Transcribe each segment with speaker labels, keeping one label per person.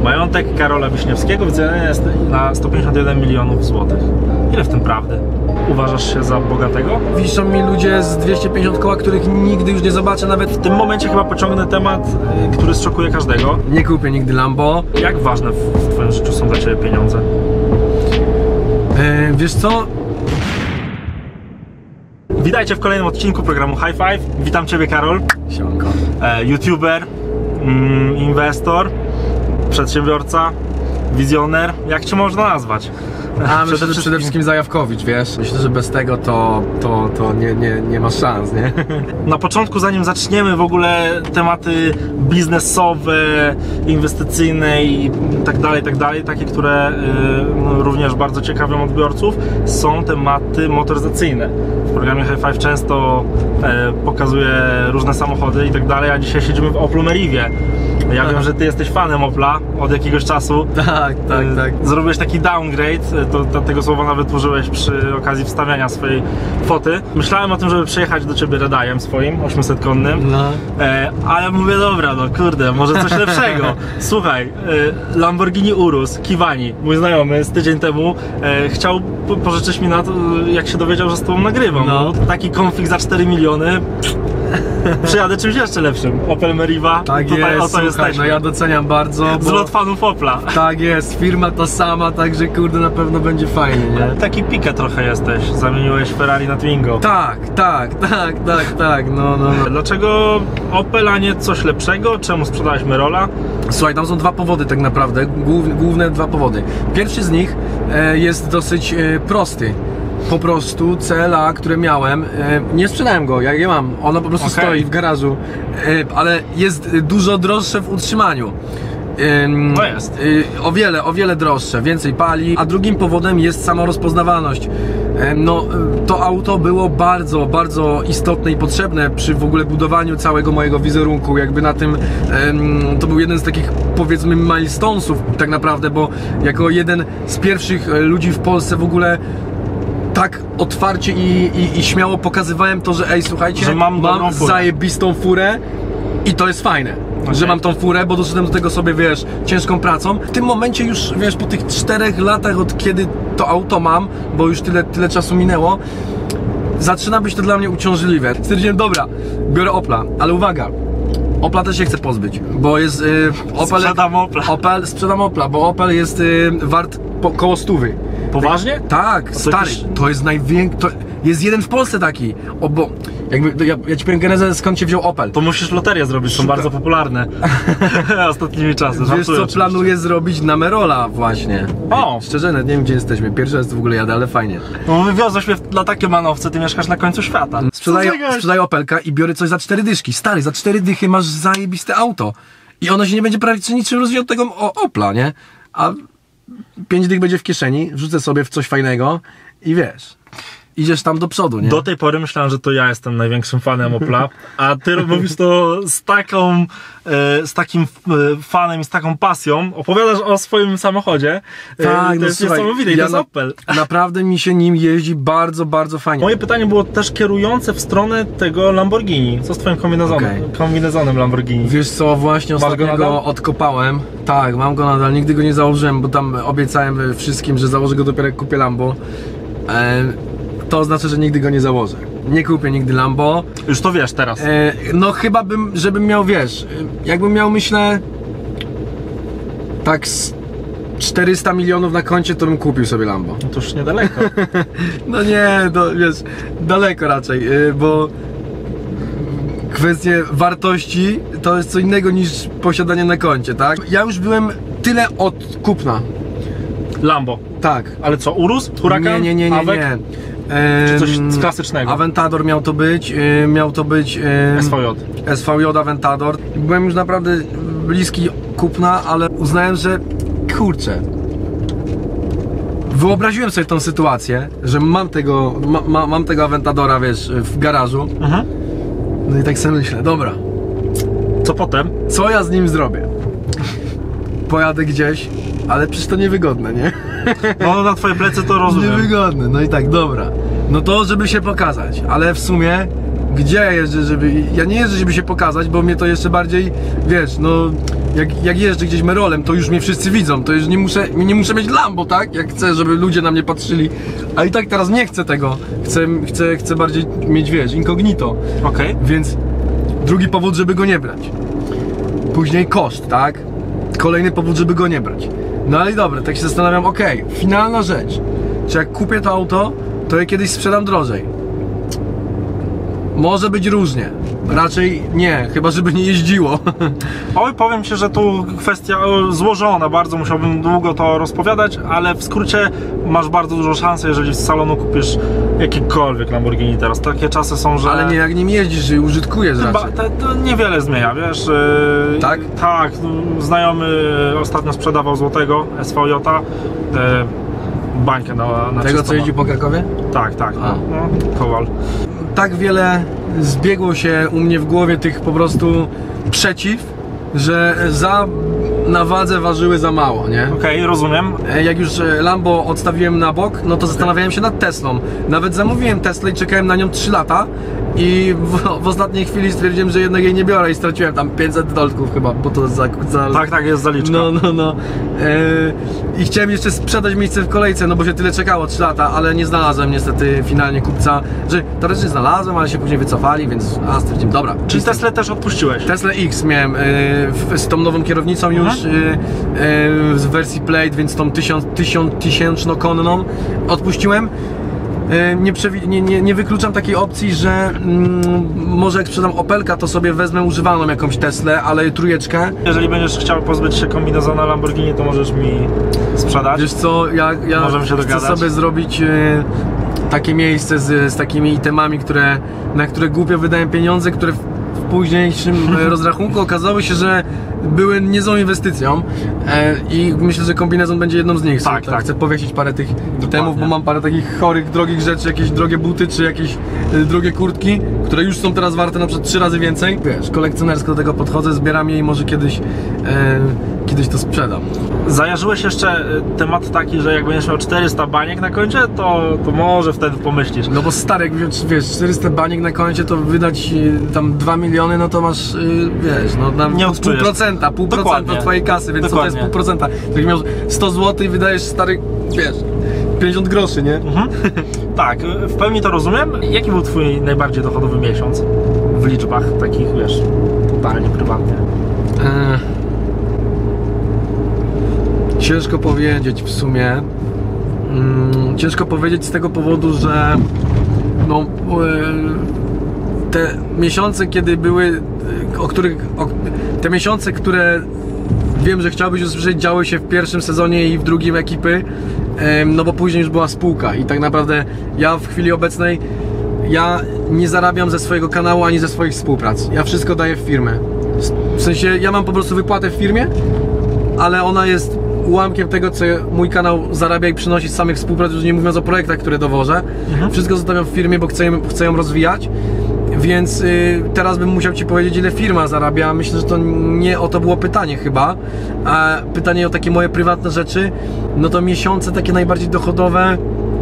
Speaker 1: Majątek Karola Wiśniewskiego wyceniony jest na 151 milionów złotych. Ile w tym prawdy? Uważasz się za bogatego?
Speaker 2: Wiszą mi ludzie z 250 koła, których nigdy już nie zobaczę nawet.
Speaker 1: W tym momencie chyba pociągnę temat, który zszokuje każdego.
Speaker 2: Nie kupię nigdy Lambo.
Speaker 1: Jak ważne w twoim życiu są dla ciebie pieniądze?
Speaker 2: Wiesz co?
Speaker 1: Witajcie w kolejnym odcinku programu High Five. Witam ciebie, Karol.
Speaker 2: Siemanko.
Speaker 1: YouTuber, inwestor, przedsiębiorca, wizjoner. Jak cię można nazwać?
Speaker 2: A myślę, że przede wszystkim Zajawkowicz, wiesz? Myślę, że bez tego to nie ma szans, nie?
Speaker 1: Na początku, zanim zaczniemy w ogóle tematy biznesowe, inwestycyjne i tak dalej, takie, które również bardzo ciekawią odbiorców, są tematy motoryzacyjne. W programie High Five często pokazuję różne samochody i tak dalej, a dzisiaj siedzimy w Oplu Merivie. Ja wiem, że ty jesteś fanem Opla od jakiegoś czasu.
Speaker 2: Tak.
Speaker 1: Zrobiłeś taki downgrade, tego słowa nawet użyłeś przy okazji wstawiania swojej foty. Myślałem o tym, żeby przyjechać do ciebie Redajem swoim, 800-konnym.
Speaker 2: No.
Speaker 1: Ale mówię, dobra, no kurde, może coś lepszego. Słuchaj, Lamborghini Urus, Kiwani, mój znajomy z tydzień temu chciał pożyczyć mi na to, jak się dowiedział, że z tobą nagrywam.
Speaker 2: No.
Speaker 1: Taki konfig za 4 miliony. Przyjadę czymś jeszcze lepszym. Opel Meriva.
Speaker 2: Tak
Speaker 1: tutaj
Speaker 2: jest,
Speaker 1: o to jesteśmy.
Speaker 2: no ja doceniam bardzo.
Speaker 1: Zlot fanów Opla.
Speaker 2: Tak jest, firma ta sama, także kurde na pewno będzie fajnie, nie?
Speaker 1: Taki pikę trochę jesteś. Zamieniłeś Ferrari na Twingo.
Speaker 2: Tak, no.
Speaker 1: Dlaczego Opel, a nie coś lepszego? Czemu sprzedałeś Merola?
Speaker 2: Słuchaj, tam są dwa powody tak naprawdę, główne dwa powody. Pierwszy z nich jest dosyć prosty. Po prostu CLA, które miałem, nie sprzedałem go, ja mam, ono po prostu stoi w garażu, ale jest dużo droższe w utrzymaniu.
Speaker 1: To jest.
Speaker 2: O wiele droższe, więcej pali, a drugim powodem jest sama rozpoznawalność. No, to auto było bardzo, bardzo istotne i potrzebne przy w ogóle budowaniu całego mojego wizerunku, jakby na tym, to był jeden z takich, powiedzmy, milestonesów tak naprawdę, bo jako jeden z pierwszych ludzi w Polsce w ogóle tak otwarcie i śmiało pokazywałem to, że ej, słuchajcie,
Speaker 1: że mam
Speaker 2: zajebistą furę i to jest fajne, że mam tą furę, bo doszedłem do tego sobie, wiesz, ciężką pracą. W tym momencie już, wiesz, po tych 4 latach od kiedy to auto mam, bo już tyle czasu minęło, zaczyna być to dla mnie uciążliwe. Stwierdziłem, dobra, biorę Opla, ale uwaga, Opla też się chcę pozbyć, bo jest sprzedam Opla, bo Opel jest wart koło 100.
Speaker 1: Poważnie?
Speaker 2: Tak, stary, to jest największy, to jest jeden w Polsce taki, bo jakby, ja ci powiem genezę, skąd się wziął Opel.
Speaker 1: To musisz loterię zrobić, są bardzo popularne ostatnimi czasy.
Speaker 2: Wiesz co planuję zrobić na Merola właśnie.
Speaker 1: O!
Speaker 2: Szczerze, nawet nie wiem gdzie jesteśmy, pierwszy raz w ogóle jadę, ale fajnie.
Speaker 1: No wywiozłeś mnie na takie manowce, ty mieszkasz na końcu świata.
Speaker 2: Sprzedaję Opelka i biorę coś za 4 dyszki. Stary, za 4 dychy masz zajebiste auto. I ono się nie będzie prawie niczym różnić od tego Opla, nie? A 5 dych będzie w kieszeni, wrzucę sobie w coś fajnego i wiesz, idziesz tam do przodu, nie?
Speaker 1: Do tej pory myślałem, że to ja jestem największym fanem Opla, a ty mówisz to z takim fanem i z taką pasją, opowiadasz o swoim samochodzie.
Speaker 2: Tak,
Speaker 1: to jest niesamowite, to jest Opel.
Speaker 2: Naprawdę mi się nim jeździ bardzo, bardzo fajnie.
Speaker 1: Moje pytanie było też kierujące w stronę tego Lamborghini. Co z twoim kombinezonem Lamborghini?
Speaker 2: Wiesz co, właśnie ostatnio go odkopałem. Tak, mam go nadal, nigdy go nie założyłem, bo tam obiecałem wszystkim, że założę go dopiero jak kupię Lambo. To oznacza, że nigdy go nie założę. Nie kupię nigdy Lambo.
Speaker 1: Już to wiesz teraz.
Speaker 2: No chyba żebym miał, wiesz, jakbym miał, myślę, tak z 400 milionów na koncie, to bym kupił sobie Lambo.
Speaker 1: No to już niedaleko.
Speaker 2: No nie, to wiesz, daleko raczej, bo kwestie wartości to jest co innego niż posiadanie na koncie, tak? Ja już byłem tyle od kupna.
Speaker 1: Lambo.
Speaker 2: Tak.
Speaker 1: Ale co, Urus? Huracan?
Speaker 2: Nie.
Speaker 1: Awek? Czy coś klasycznego?
Speaker 2: Aventador miał to być, SVJ Aventador. Byłem już naprawdę bliski kupna, ale uznałem, że kurczę, wyobraziłem sobie tą sytuację, że mam tego Aventadora, wiesz, w garażu. No i tak sobie myślę, dobra,
Speaker 1: co potem?
Speaker 2: Co ja z nim zrobię? Pojadę gdzieś, ale przecież to niewygodne, nie?
Speaker 1: No na twoje plecy to rozumiem.
Speaker 2: Niewygodne, no i tak, dobra. No to żeby się pokazać, ale w sumie gdzie ja jeżdżę, ja nie jeżdżę, żeby się pokazać, bo mnie to jeszcze bardziej, wiesz, no jak jeżdżę gdzieś Merolem, to już mnie wszyscy widzą, to już nie muszę mieć Lambo, tak? Jak chcę, żeby ludzie na mnie patrzyli, a i tak teraz nie chcę tego, chcę bardziej mieć, wiesz, incognito.
Speaker 1: Okej.
Speaker 2: Więc drugi powód, żeby go nie brać. Później koszt, tak? Kolejny powód, żeby go nie brać. No ale dobra, tak się zastanawiam, okej, finalna rzecz. Czy jak kupię to auto, to je kiedyś sprzedam drożej? Może być różnie. Raczej nie, chyba żeby nie jeździło.
Speaker 1: Oj, powiem Ci, że tu kwestia złożona, bardzo musiałbym długo to rozpowiadać, ale w skrócie masz bardzo dużo szans, jeżeli z salonu kupisz jakikolwiek Lamborghini teraz. Takie czasy są, że...
Speaker 2: Ale nie, jak nim jeździsz i użytkujesz raczej.
Speaker 1: To niewiele zmienia, wiesz?
Speaker 2: Tak?
Speaker 1: Tak, znajomy ostatnio sprzedawał złotego SVJ, bańkę na
Speaker 2: Tego, co jeździ po Krakowie?
Speaker 1: Tak, no, Kowal.
Speaker 2: Tak wiele zbiegło się u mnie w głowie tych po prostu przeciw, że na wadze ważyły za mało, nie?
Speaker 1: Okej, rozumiem.
Speaker 2: Jak już Lambo odstawiłem na bok, no to zastanawiałem się nad Teslą. Nawet zamówiłem Teslę i czekałem na nią 3 lata i w ostatniej chwili stwierdziłem, że jednak jej nie biorę i straciłem tam $500 chyba, bo to za...
Speaker 1: Tak, jest zaliczka.
Speaker 2: No. I chciałem jeszcze sprzedać miejsce w kolejce, no bo się tyle czekało, 3 lata, ale nie znalazłem niestety finalnie kupca, że teoretycznie znalazłem, ale się później wycofali, więc stwierdziłem, dobra.
Speaker 1: Czyli Teslę też odpuściłeś?
Speaker 2: Tesla X miałem z tą nową kierownicą już z wersji Plate, więc tą 1000-konną odpuściłem. Nie wykluczam takiej opcji, że może jak sprzedam Opelka, to sobie wezmę używaną jakąś Teslę, ale trójeczkę.
Speaker 1: Jeżeli będziesz chciał pozbyć się kombinezona Lamborghini, to możesz mi sprzedać.
Speaker 2: Wiesz co, ja chcę sobie zrobić takie miejsce z takimi itemami, na które głupio wydałem pieniądze, które w późniejszym rozrachunku okazało się, że były niezłą inwestycją i myślę, że kombinezon będzie jedną z nich.
Speaker 1: Tak.
Speaker 2: Chcę powiesić parę tych itemów, bo mam parę takich chorych, drogich rzeczy, jakieś drogie buty czy jakieś drogie kurtki, które już są teraz warte na przykład 3 razy więcej. Wiesz, kolekcjonersko do tego podchodzę, zbieram je i może kiedyś to sprzedam.
Speaker 1: Zajarzyłeś jeszcze temat taki, że jak będziesz miał 400 baniek na koncie, to może wtedy pomyślisz.
Speaker 2: No bo stary, wiesz, 400 baniek na koncie, to wydać tam 2 miliony, no to masz, wiesz, no na
Speaker 1: nie odczujesz.
Speaker 2: pół procenta twojej kasy, więc
Speaker 1: Dokładnie.
Speaker 2: co to jest 0,5%? Jak miał 100 zł i wydajesz, stary, wiesz, 50 groszy, nie?
Speaker 1: Tak, w pełni to rozumiem. Jaki był twój najbardziej dochodowy miesiąc w liczbach takich, wiesz, totalnie prywatnie?
Speaker 2: Ciężko powiedzieć w sumie. Ciężko powiedzieć z tego powodu, że no, te miesiące, kiedy były, te miesiące, które wiem, że chciałbyś usłyszeć, działy się w pierwszym sezonie i w drugim ekipy, no bo później już była spółka i tak naprawdę ja w chwili obecnej nie zarabiam ze swojego kanału ani ze swoich współprac. Ja wszystko daję w firmę. W sensie ja mam po prostu wypłatę w firmie, ale ona jest ułamkiem tego, co mój kanał zarabia i przynosi z samych współprac, już nie mówiąc o projektach, które dowożę. Wszystko zostawiam w firmie, bo chcę ją rozwijać. Więc teraz bym musiał Ci powiedzieć, ile firma zarabia. Myślę, że to nie o to było pytanie chyba. A pytanie o takie moje prywatne rzeczy, no to miesiące takie najbardziej dochodowe,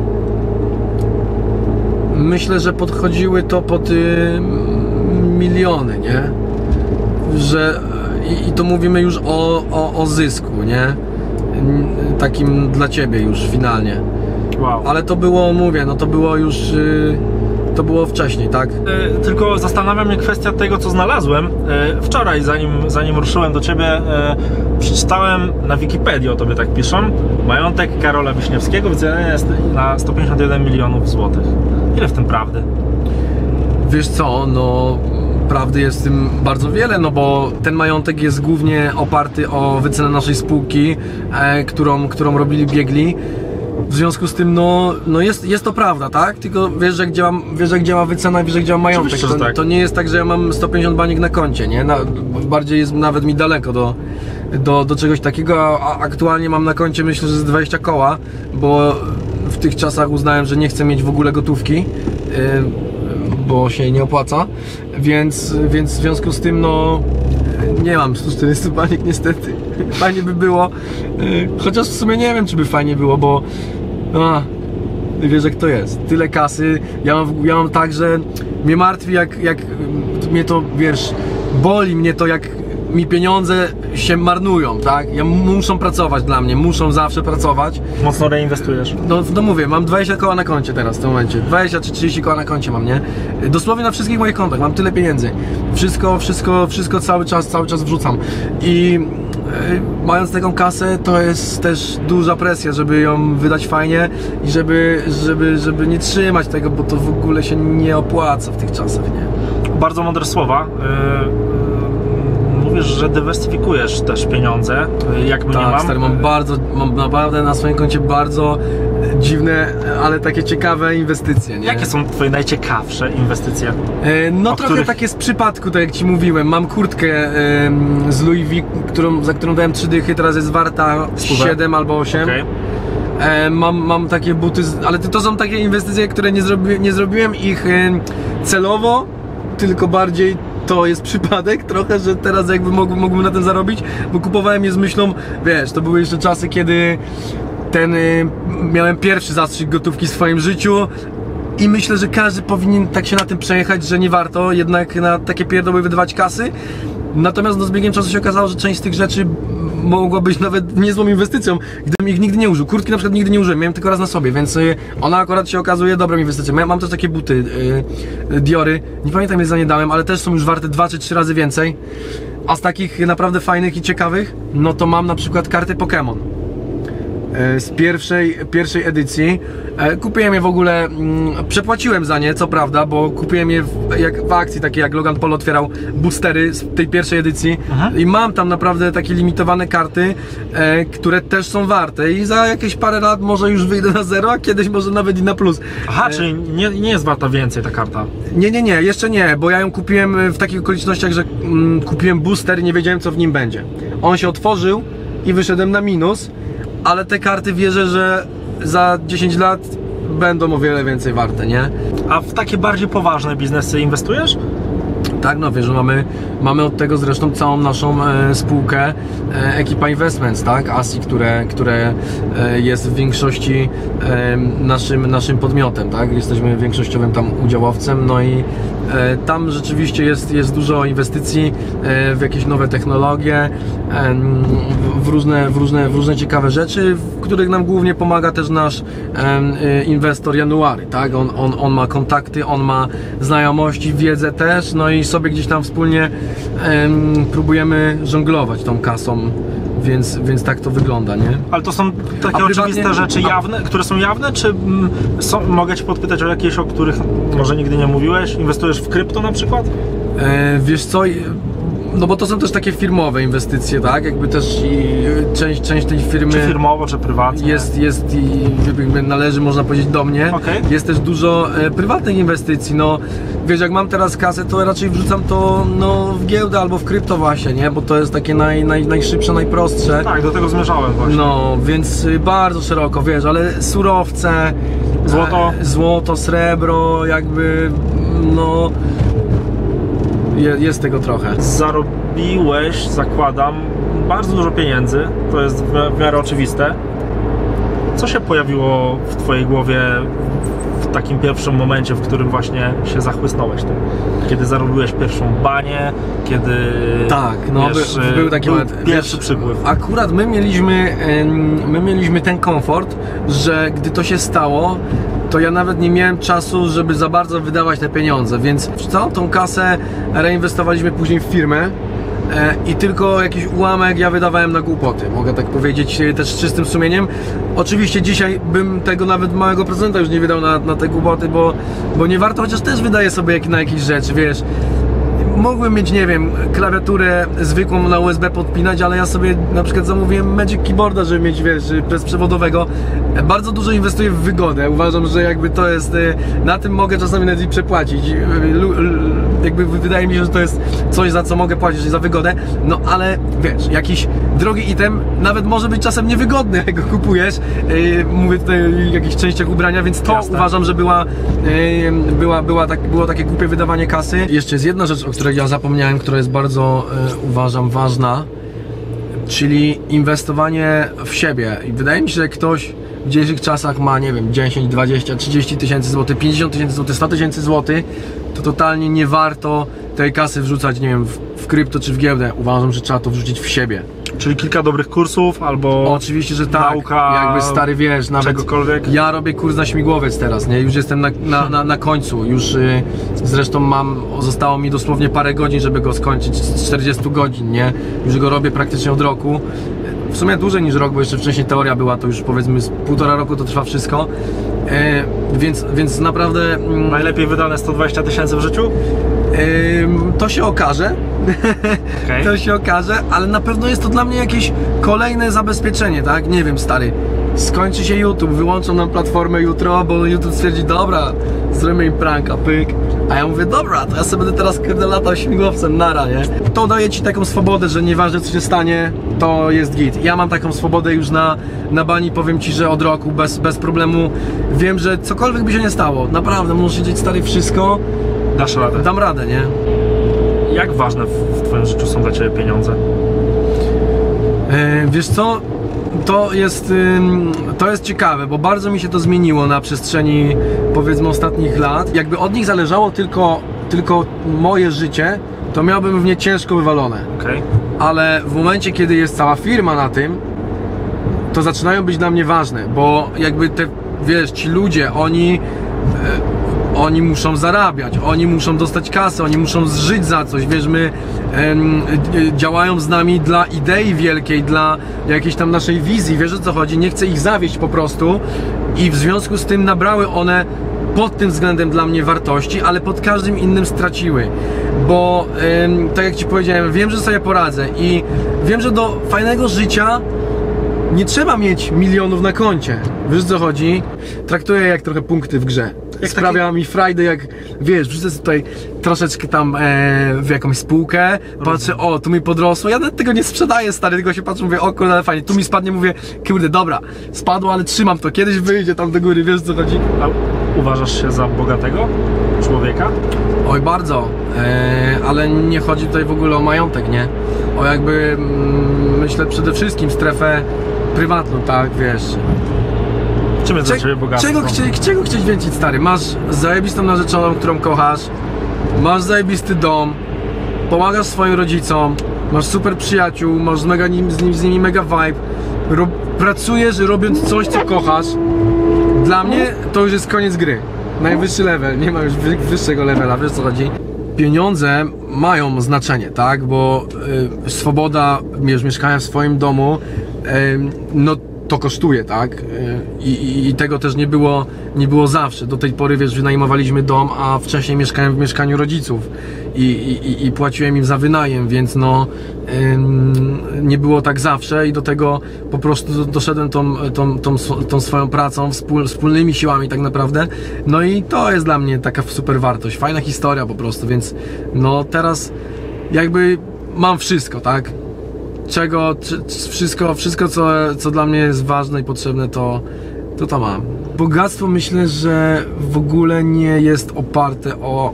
Speaker 2: myślę, że podchodziły to pod miliony, nie? Że i to mówimy już o zysku, nie? Takim dla Ciebie już finalnie.
Speaker 1: Wow.
Speaker 2: Ale to było, mówię, no to było już... To było wcześniej, tak?
Speaker 1: Tylko zastanawia mnie kwestia tego, co znalazłem. Wczoraj, zanim ruszyłem do Ciebie, przeczytałem na Wikipedii, o Tobie tak piszą, majątek Karola Wiśniewskiego wyceniony jest na 151 milionów złotych. Ile w tym prawdy?
Speaker 2: Wiesz co, no prawdy jest w tym bardzo wiele, no bo ten majątek jest głównie oparty o wycenę naszej spółki, którą robili biegli. W związku z tym, no jest to prawda, tak? Tylko wiesz, jak działa wycena, wiesz, jak działa majątek.
Speaker 1: Tak.
Speaker 2: To nie jest tak, że ja mam 150 baniek na koncie, nie? Bardziej jest nawet mi daleko do czegoś takiego, a aktualnie mam na koncie, myślę, że z 20 koła, bo w tych czasach uznałem, że nie chcę mieć w ogóle gotówki, bo się nie opłaca, więc w związku z tym, no nie mam 140 baniek niestety. Fajnie by było, chociaż w sumie nie wiem, czy by fajnie było, bo wiesz jak to jest, tyle kasy, ja mam tak, że mnie martwi jak mnie to, wiesz, boli mnie to, jak mi pieniądze się marnują, tak? Muszą pracować dla mnie, muszą zawsze pracować. Mocno
Speaker 1: reinwestujesz.
Speaker 2: No mówię, mam 20 koła na koncie teraz w tym momencie, 20 czy 30 koła na koncie mam, nie? Dosłownie na wszystkich moich kontach, mam tyle pieniędzy. Wszystko cały czas wrzucam. I mając taką kasę, to jest też duża presja, żeby ją wydać fajnie i żeby nie trzymać tego, bo to w ogóle się nie opłaca w tych czasach, nie?
Speaker 1: Bardzo mądre słowa. Mówisz, że dywersyfikujesz też pieniądze, jak mnie
Speaker 2: tak,
Speaker 1: mam.
Speaker 2: Stary, mam naprawdę na swoim koncie bardzo dziwne, ale takie ciekawe inwestycje, nie?
Speaker 1: Jakie są twoje najciekawsze inwestycje?
Speaker 2: No trochę takie z przypadku, tak jak ci mówiłem. Mam kurtkę z Louis V, za którą dałem 3 dychy, teraz jest warta 7 albo 8. Okay. Mam takie buty, ale to są takie inwestycje, które nie zrobiłem ich celowo, tylko bardziej to jest przypadek trochę, że teraz jakby mógłbym na tym zarobić, bo kupowałem je z myślą, wiesz, to były jeszcze czasy, kiedy miałem pierwszy zastrzyk gotówki w swoim życiu i myślę, że każdy powinien tak się na tym przejechać, że nie warto jednak na takie pierdoły wydawać kasy. Natomiast z biegiem czasu się okazało, że część z tych rzeczy mogła być nawet niezłą inwestycją, gdybym ich nigdy nie użył. Kurtki na przykład nigdy nie użyłem, miałem tylko raz na sobie, więc ona akurat się okazuje dobrą inwestycją. Mam też takie buty Diory, nie pamiętam ile za nie dałem, ale też są już warte 2 czy 3 razy więcej. A z takich naprawdę fajnych i ciekawych, no to mam na przykład karty Pokémon z pierwszej edycji. Kupiłem je w ogóle, przepłaciłem za nie, co prawda, bo kupiłem je w akcji, takiej jak Logan Paul otwierał boostery z tej pierwszej edycji. Aha. I mam tam naprawdę takie limitowane karty, które też są warte i za jakieś parę lat może już wyjdę na zero, a kiedyś może nawet i na plus.
Speaker 1: Aha, czyli nie jest warta więcej ta karta?
Speaker 2: Nie, jeszcze nie, bo ja ją kupiłem w takich okolicznościach, że kupiłem booster i nie wiedziałem, co w nim będzie. On się otworzył i wyszedłem na minus, ale te karty wierzę, że za 10 lat będą o wiele więcej warte, nie?
Speaker 1: A w takie bardziej poważne biznesy inwestujesz?
Speaker 2: Tak, no wiesz, że mamy od tego zresztą całą naszą spółkę Ekipa Investments, tak? ASI, które jest w większości naszym podmiotem, tak? Jesteśmy większościowym tam udziałowcem, no i tam rzeczywiście jest dużo inwestycji w jakieś nowe technologie, w różne ciekawe rzeczy, w których nam głównie pomaga też nasz inwestor January, tak? On ma kontakty, on ma znajomości, wiedzę też, no i sobie gdzieś tam wspólnie próbujemy żonglować tą kasą, więc tak to wygląda, nie?
Speaker 1: Ale to są takie oczywiste rzeczy jawne, które są jawne, czy mogę Cię podpytać o jakieś, o których może nigdy nie mówiłeś? Inwestujesz w krypto na przykład?
Speaker 2: Wiesz co, no bo to są też takie firmowe inwestycje, tak? Jakby też część tej firmy...
Speaker 1: Czy firmowo, czy prywatnie?
Speaker 2: Jest i jakby należy, można powiedzieć, do mnie. Okay. Jest też dużo prywatnych inwestycji, no wiesz, jak mam teraz kasę, to raczej wrzucam to w giełdę albo w krypto właśnie, nie? Bo to jest takie najszybsze, najprostsze.
Speaker 1: Tak, do tego zmierzałem właśnie.
Speaker 2: No, więc bardzo szeroko, wiesz, ale surowce, złoto, srebro, jakby, no... Jest tego trochę.
Speaker 1: Zarobiłeś, zakładam, bardzo dużo pieniędzy, to jest w miarę oczywiste. Co się pojawiło w Twojej głowie w takim pierwszym momencie, w którym właśnie się zachłysnąłeś tym? Kiedy zarobiłeś pierwszą banię, kiedy...
Speaker 2: Tak, no wiesz, był taki moment,
Speaker 1: pierwszy przypływ.
Speaker 2: Akurat my mieliśmy ten komfort, że gdy to się stało, to ja nawet nie miałem czasu, żeby za bardzo wydawać te pieniądze, więc całą tą kasę reinwestowaliśmy później w firmę i tylko jakiś ułamek ja wydawałem na głupoty, mogę tak powiedzieć, też z czystym sumieniem. Oczywiście dzisiaj bym tego nawet małego procenta już nie wydał na te głupoty, bo nie warto, chociaż też wydaję sobie na jakieś rzeczy, wiesz. Mógłbym mieć, nie wiem, klawiaturę zwykłą na USB podpinać, ale ja sobie na przykład zamówiłem Magic Keyboarda, żeby mieć, wiesz, bezprzewodowego. Bardzo dużo inwestuję w wygodę. Uważam, że jakby to jest, na tym mogę czasami nawet i przepłacić. Jakby wydaje mi się, że to jest coś, za co mogę płacić, za wygodę. No ale wiesz, jakiś drogi item nawet może być czasem niewygodny, jak go kupujesz. Mówię tutaj o jakichś częściach ubrania, więc to jasne. Uważam, że było takie głupie wydawanie kasy. Jeszcze jest jedna rzecz, o której ja zapomniałem, która jest bardzo, uważam, ważna. czyli inwestowanie w siebie. I wydaje mi się, że ktoś w dzisiejszych czasach ma, nie wiem, 10, 20, 30 tysięcy złotych, 50 tysięcy złotych, 100 tysięcy złotych, to totalnie nie warto tej kasy wrzucać, nie wiem, w krypto czy w giełdę. Uważam, że trzeba to wrzucić w siebie.
Speaker 1: Czyli kilka dobrych kursów, albo
Speaker 2: Oczywiście, że tak,
Speaker 1: nauka,
Speaker 2: jakby stary, wiesz, nawet
Speaker 1: czegokolwiek.
Speaker 2: ja robię kurs na śmigłowiec teraz, nie, już jestem na końcu, już zresztą zostało mi dosłownie parę godzin, żeby go skończyć, z 40 godzin, nie, już go robię praktycznie od roku, w sumie dłużej niż rok, bo jeszcze wcześniej teoria była, to już powiedzmy z 1,5 roku to trwa wszystko, więc naprawdę...
Speaker 1: Najlepiej wydane 120 tysięcy w życiu?
Speaker 2: To się okaże.
Speaker 1: Okay.
Speaker 2: To się okaże, ale na pewno jest to dla mnie jakieś kolejne zabezpieczenie, tak? Nie wiem, stary, skończy się YouTube, wyłączą nam platformę jutro, bo YouTube stwierdzi, dobra, zrobimy im pranka, pyk. A ja mówię, dobra, to ja sobie będę teraz latał śmigłowcem, nara, nie? To daje ci taką swobodę, że nieważne co się stanie, to jest git. Ja mam taką swobodę już na bani, powiem ci, że od roku, bez problemu. Wiem, że cokolwiek by się nie stało, naprawdę, możesz siedzieć, stary, wszystko.
Speaker 1: Dasz radę.
Speaker 2: Dam radę, nie?
Speaker 1: Jak ważne w twoim życiu są dla ciebie pieniądze?
Speaker 2: Wiesz co? To jest ciekawe, bo bardzo mi się to zmieniło na przestrzeni, powiedzmy, ostatnich lat. Jakby od nich zależało tylko moje życie, to miałbym w nie ciężko wywalone.
Speaker 1: Okay.
Speaker 2: Ale w momencie, kiedy jest cała firma na tym, to zaczynają być dla mnie ważne, bo jakby wiesz, ci ludzie, oni muszą zarabiać, oni muszą dostać kasę, oni muszą zżyć za coś, wiesz, działają z nami dla idei wielkiej, dla jakiejś tam naszej wizji, wiesz, o co chodzi, nie chcę ich zawieść po prostu i w związku z tym nabrały one pod tym względem dla mnie wartości, ale pod każdym innym straciły, bo tak jak ci powiedziałem, wiem, że sobie poradzę i wiem, że do fajnego życia nie trzeba mieć milionów na koncie, wiesz, o co chodzi, traktuję jak trochę punkty w grze. Sprawia mi frajdę, jak wiesz, wrzucę tutaj troszeczkę tam w jakąś spółkę, patrzę, o, tu mi podrosło, ja nawet tego nie sprzedaję, stary, tylko się patrzę, mówię, o kurde, ale fajnie, tu mi spadnie, mówię, kurde, dobra, spadło, ale trzymam to, kiedyś wyjdzie tam do góry, wiesz, co chodzi.
Speaker 1: A uważasz się za bogatego człowieka?
Speaker 2: Oj, bardzo, ale nie chodzi tutaj w ogóle o majątek, nie? O jakby, myślę przede wszystkim strefę prywatną, tak, wiesz.
Speaker 1: Czym jest dla ciebie bogactwo?
Speaker 2: Czego chcieć więcej, stary? Masz zajebistą narzeczoną, którą kochasz, masz zajebisty dom, pomagasz swoim rodzicom, masz super przyjaciół, masz z nimi mega vibe, pracujesz robiąc coś, co kochasz. Dla mnie to już jest koniec gry. Najwyższy level, nie ma już wyższego levela, wiesz, co chodzi? Pieniądze mają znaczenie, tak? Bo swoboda, wiesz, mieszkania w swoim domu, no to kosztuje, tak? I tego też nie było zawsze. Do tej pory, wiesz, wynajmowaliśmy dom, a wcześniej mieszkałem w mieszkaniu rodziców i płaciłem im za wynajem, więc no nie było tak zawsze i do tego po prostu doszedłem tą swoją pracą, wspólnymi siłami tak naprawdę. No i to jest dla mnie taka super wartość, fajna historia po prostu, więc no teraz jakby mam wszystko, tak? Wszystko co dla mnie jest ważne i potrzebne, to mam. Bogactwo, myślę, że w ogóle nie jest oparte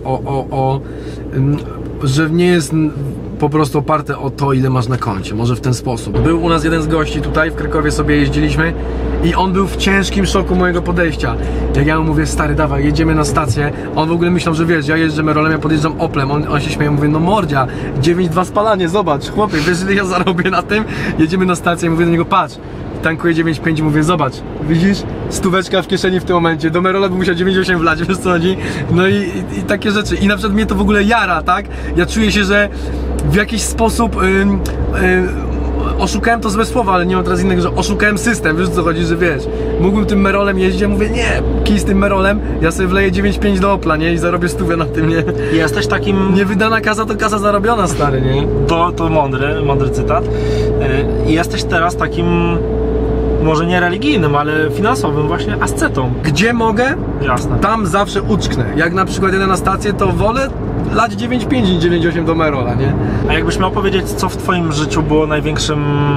Speaker 2: że nie jest po prostu oparte o to, ile masz na koncie, może w ten sposób. Był u nas jeden z gości tutaj, w Krakowie sobie jeździliśmy i on był w ciężkim szoku mojego podejścia. Jak ja mu mówię, stary, dawaj, jedziemy na stację, on w ogóle myślał, że wiesz, ja jeżdżę Merolem, ja podjeżdżam Oplem, on się śmieje, mówi, no mordzia, 9,2 spalanie, zobacz, chłopie, wiesz, ile ja zarobię na tym? Jedziemy na stację i mówię do niego, patrz, tankuję 9,5 i mówię, zobacz, widzisz, stóweczka w kieszeni w tym momencie, do Merola by musiał 9,8 wlać, wiesz co chodzi? No i takie rzeczy. I na przykład mnie to w ogóle jara, tak? Ja czuję się, że w jakiś sposób oszukałem, to złe słowa, ale nie mam teraz innego, że oszukałem system, wiesz co chodzi, że wiesz, mógłbym tym Merolem jeździć, ja mówię, nie, kij z tym Merolem, ja sobie wleję 9,5 do Opla, nie? I zarobię 100 na tym, nie?
Speaker 1: Jesteś takim...
Speaker 2: Niewydana kasa to kasa zarobiona, stary, nie?
Speaker 1: To mądry cytat. I jesteś teraz takim, może nie religijnym, ale finansowym właśnie ascetą.
Speaker 2: Gdzie mogę?
Speaker 1: Jasne.
Speaker 2: Tam zawsze uczknę. Jak na przykład jedę na stację, to wolę lać 9,5 niż 9,8 do Merola, nie?
Speaker 1: A jakbyś miał powiedzieć, co w twoim życiu było największym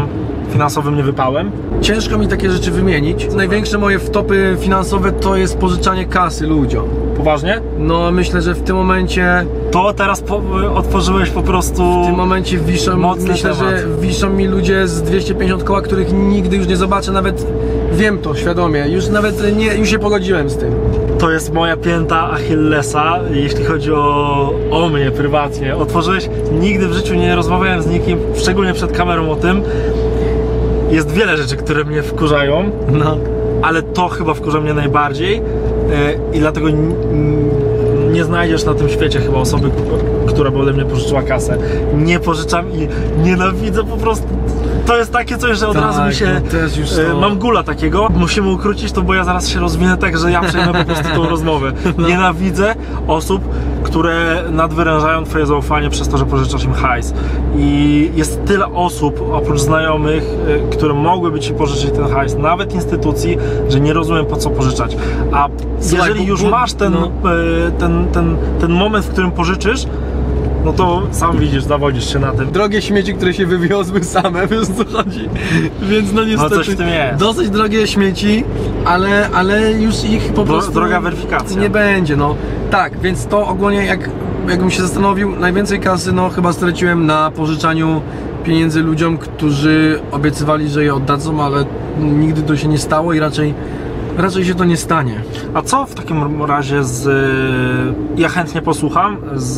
Speaker 1: finansowym nie wypałem.
Speaker 2: Ciężko mi takie rzeczy wymienić. Największe moje wtopy finansowe to jest pożyczanie kasy ludziom.
Speaker 1: Poważnie?
Speaker 2: No myślę, że w tym momencie
Speaker 1: To teraz otworzyłeś po prostu...
Speaker 2: w tym momencie wiszą,
Speaker 1: mocny
Speaker 2: myślę,
Speaker 1: temat.
Speaker 2: że wiszą mi ludzie z 250 koła, których nigdy już nie zobaczę, nawet wiem to świadomie, już się pogodziłem z tym.
Speaker 1: To jest moja pięta Achillesa, jeśli chodzi o mnie prywatnie. Otworzyłeś, nigdy w życiu nie rozmawiałem z nikim, szczególnie przed kamerą o tym. Jest wiele rzeczy, które mnie wkurzają,
Speaker 2: No.
Speaker 1: ale to chyba wkurza mnie najbardziej i dlatego nie znajdziesz na tym świecie chyba osoby, która by ode mnie pożyczyła kasę. Nie pożyczam i nienawidzę po prostu. To jest takie coś, że od
Speaker 2: Tak,
Speaker 1: razu mi się...
Speaker 2: no też już to...
Speaker 1: Mam gula takiego. Musimy ukrócić to, bo ja zaraz się rozwinę tak, że ja przejmę po prostu tą rozmowę.
Speaker 2: No.
Speaker 1: Nienawidzę osób, które nadwyrężają twoje zaufanie przez to, że pożyczasz im hajs. I jest tyle osób, oprócz znajomych, które mogłyby ci pożyczyć ten hajs, nawet instytucji, że nie rozumiem, po co pożyczać. A
Speaker 2: Słuchaj,
Speaker 1: jeżeli już masz ten moment, w którym pożyczysz, no to sam widzisz, zawodzisz się na tym.
Speaker 2: Drogie śmieci, które się wywiozły same, wiesz o co chodzi? Więc no niestety,
Speaker 1: coś w tym jest.
Speaker 2: dosyć drogie śmieci, ale już ich po prostu
Speaker 1: droga weryfikacja.
Speaker 2: nie będzie, no. Tak, więc to ogólnie jakbym się zastanowił, najwięcej kasy no chyba straciłem na pożyczaniu pieniędzy ludziom, którzy obiecywali, że je oddadzą, ale nigdy to się nie stało i raczej się to nie stanie.
Speaker 1: A co w takim razie ja chętnie posłucham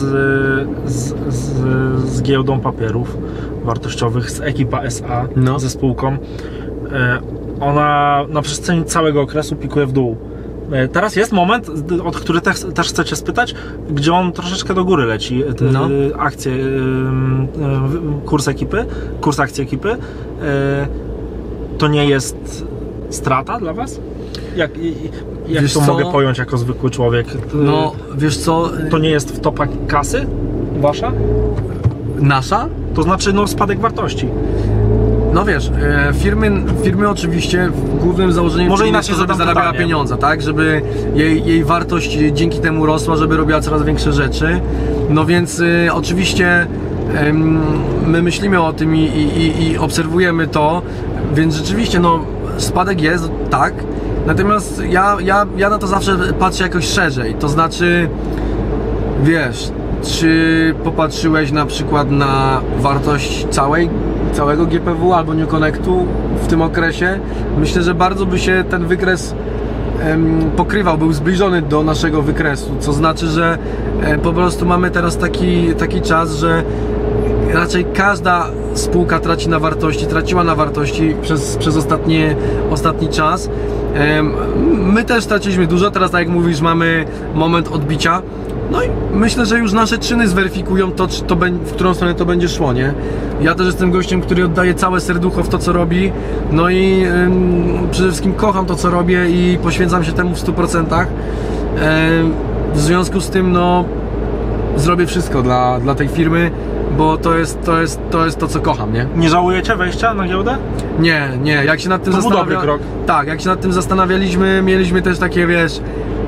Speaker 1: z giełdą papierów wartościowych, z Ekipa SA,
Speaker 2: No.
Speaker 1: ze spółką. Ona na przestrzeni całego okresu pikuje w dół. Teraz jest moment, od który też chcę Cię spytać, gdzie on troszeczkę do góry leci.
Speaker 2: No.
Speaker 1: Akcje, kurs akcji Ekipy. To nie jest strata dla Was? Jak
Speaker 2: Wiesz
Speaker 1: to
Speaker 2: co?
Speaker 1: mogę pojąć jako zwykły człowiek?
Speaker 2: No, wiesz co,
Speaker 1: To nie jest wtopa kasy Wasza?
Speaker 2: nasza?
Speaker 1: To znaczy no spadek wartości.
Speaker 2: No wiesz, firmy oczywiście głównym założeniem
Speaker 1: Może
Speaker 2: firmy
Speaker 1: inaczej
Speaker 2: jest to, żeby
Speaker 1: zadam
Speaker 2: zarabiała
Speaker 1: pytanie.
Speaker 2: pieniądze, tak? Żeby jej wartość dzięki temu rosła, żeby robiła coraz większe rzeczy. No więc oczywiście my myślimy o tym i obserwujemy to, więc rzeczywiście no spadek jest, tak. Natomiast ja na to zawsze patrzę jakoś szerzej, to znaczy wiesz, czy popatrzyłeś na przykład na wartość całego GPW albo New Connectu w tym okresie? Myślę, że bardzo by się ten wykres pokrywał, był zbliżony do naszego wykresu, co znaczy, że po prostu mamy teraz taki czas, że raczej każda spółka traciła na wartości przez ostatni czas. My też straciliśmy dużo, teraz tak jak mówisz, mamy moment odbicia. No i myślę, że już nasze czyny zweryfikują to, w którą stronę to będzie szło, nie? Ja też jestem gościem, który oddaje całe serducho w to, co robi. No i przede wszystkim kocham to, co robię i poświęcam się temu w 100%. W związku z tym, no, zrobię wszystko dla tej firmy, bo to jest to, co kocham, nie?
Speaker 1: Nie żałujecie wejścia na giełdę?
Speaker 2: Nie, jak się nad tym
Speaker 1: To był dobry krok.
Speaker 2: Tak, jak się nad tym zastanawialiśmy, mieliśmy też takie, wiesz,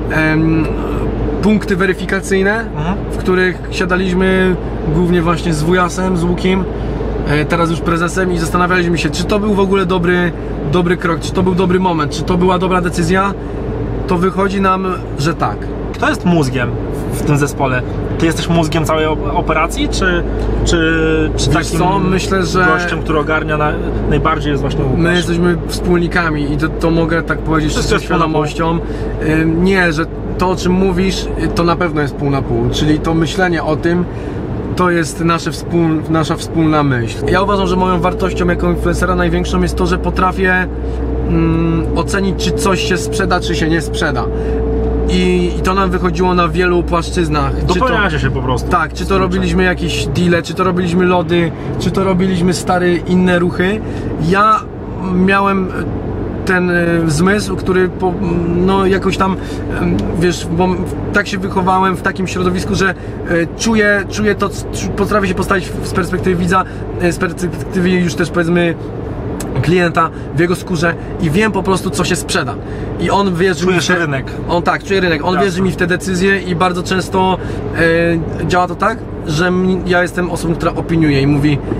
Speaker 2: punkty weryfikacyjne, w których siadaliśmy głównie właśnie z wujasem, z Łukiem, teraz już prezesem i zastanawialiśmy się, czy to był w ogóle dobry krok, czy to był dobry moment, czy to była dobra decyzja. To wychodzi nam, że tak.
Speaker 1: Kto jest mózgiem w tym zespole? Ty jesteś mózgiem całej operacji, czy takim
Speaker 2: co? Myślę, że
Speaker 1: gościem, który ogarnia najbardziej jest właśnie Łukasz?
Speaker 2: my jesteśmy wspólnikami i to mogę tak powiedzieć z
Speaker 1: Wszystko jest
Speaker 2: świadomością. Nie, że to, o czym mówisz, to na pewno jest pół na pół, czyli to myślenie o tym to jest nasza wspólna myśl. Ja uważam, że moją wartością jako influencera największą jest to, że potrafię ocenić, czy coś się sprzeda, czy się nie sprzeda. I to nam wychodziło na wielu płaszczyznach.
Speaker 1: Dopełniacie się po prostu.
Speaker 2: Tak, czy to robiliśmy jakieś deale, czy to robiliśmy lody, czy to robiliśmy inne ruchy. Ja miałem ten zmysł, który no jakoś tam, wiesz, bo tak się wychowałem w takim środowisku, że czuję to, potrafię się postawić z perspektywy widza, z perspektywy już też powiedzmy klienta w jego skórze i wiem po prostu, co się sprzeda. I on wierzy mi
Speaker 1: rynek.
Speaker 2: Czuje rynek. On wierzy mi w te decyzje i bardzo często działa to tak, że ja jestem osobą, która opiniuje i mówi: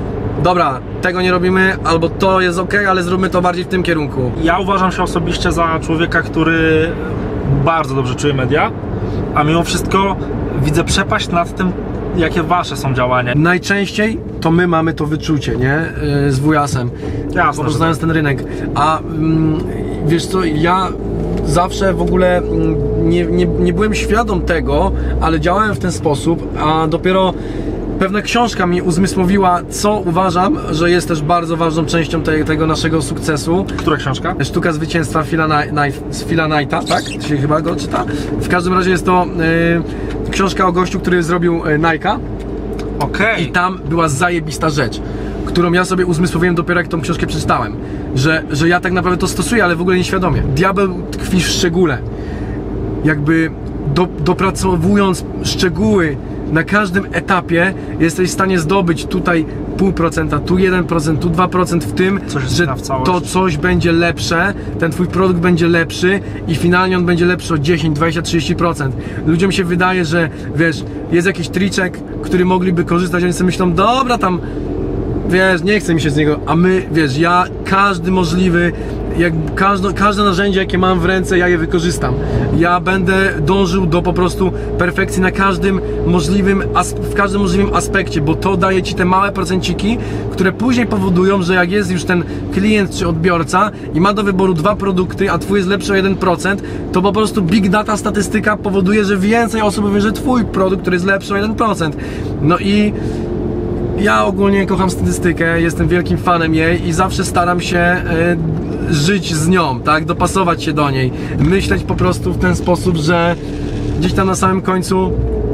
Speaker 2: dobra, tego nie robimy, albo to jest ok, ale zróbmy to bardziej w tym kierunku.
Speaker 1: Ja uważam się osobiście za człowieka, który bardzo dobrze czuje media, a mimo wszystko widzę przepaść nad tym, jakie wasze są działania.
Speaker 2: Najczęściej to my mamy to wyczucie, nie? Z wujasem.
Speaker 1: Jasne,
Speaker 2: po prostu
Speaker 1: że
Speaker 2: znając ten rynek. A wiesz co, ja zawsze w ogóle nie byłem świadom tego, ale działałem w ten sposób, a dopiero pewna książka mi uzmysłowiła, co uważam, że jest też bardzo ważną częścią tego naszego sukcesu.
Speaker 1: Która książka?
Speaker 2: Sztuka zwycięstwa Phila Knighta, tak? Się chyba go czyta. W każdym razie jest to książka o gościu, który zrobił Nike'a.
Speaker 1: Okej.
Speaker 2: I tam była zajebista rzecz, którą ja sobie uzmysłowiłem dopiero jak tą książkę przeczytałem. Że ja tak naprawdę to stosuję, ale w ogóle nieświadomie. Diabeł tkwi w szczególe. Jakby dopracowując szczegóły na każdym etapie, jesteś w stanie zdobyć tutaj 0,5%, tu 1%, tu 2% w tym, że to coś będzie lepsze, ten twój produkt będzie lepszy i finalnie on będzie lepszy o 10, 20, 30%. Ludziom się wydaje, że wiesz, jest jakiś triczek, który mogliby korzystać, oni sobie myślą, dobra tam, wiesz, nie chce mi się z niego, a my, wiesz, ja każdy możliwy, jak każde narzędzie, jakie mam w ręce, ja je wykorzystam. Ja będę dążył do po prostu perfekcji na każdym możliwym, w każdym możliwym aspekcie, bo to daje ci te małe procenciki, które później powodują, że jak jest już ten klient czy odbiorca i ma do wyboru 2 produkty, a twój jest lepszy o 1%, to po prostu big data statystyka powoduje, że więcej osób mówi, że twój produkt, który jest lepszy o 1%. No i ja ogólnie kocham statystykę, jestem wielkim fanem jej i zawsze staram się żyć z nią, tak? Dopasować się do niej. Myśleć po prostu w ten sposób, że gdzieś tam na samym końcu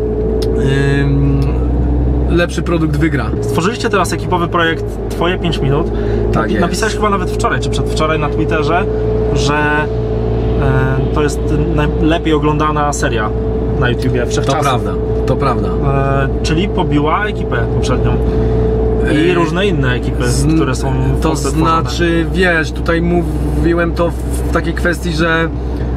Speaker 2: lepszy produkt wygra.
Speaker 1: Stworzyliście teraz ekipowy projekt Twoje 5 minut.
Speaker 2: Tak jest.
Speaker 1: Napisałeś chyba nawet wczoraj, czy przedwczoraj na Twitterze, że to jest najlepiej oglądana seria na YouTubie wszechczasów.
Speaker 2: To prawda.
Speaker 1: Czyli pobiła ekipę poprzednią. I różne inne ekipy, które są w
Speaker 2: to
Speaker 1: Polsce
Speaker 2: znaczy,
Speaker 1: tworzone.
Speaker 2: wiesz, tutaj mówiłem to w takiej kwestii, że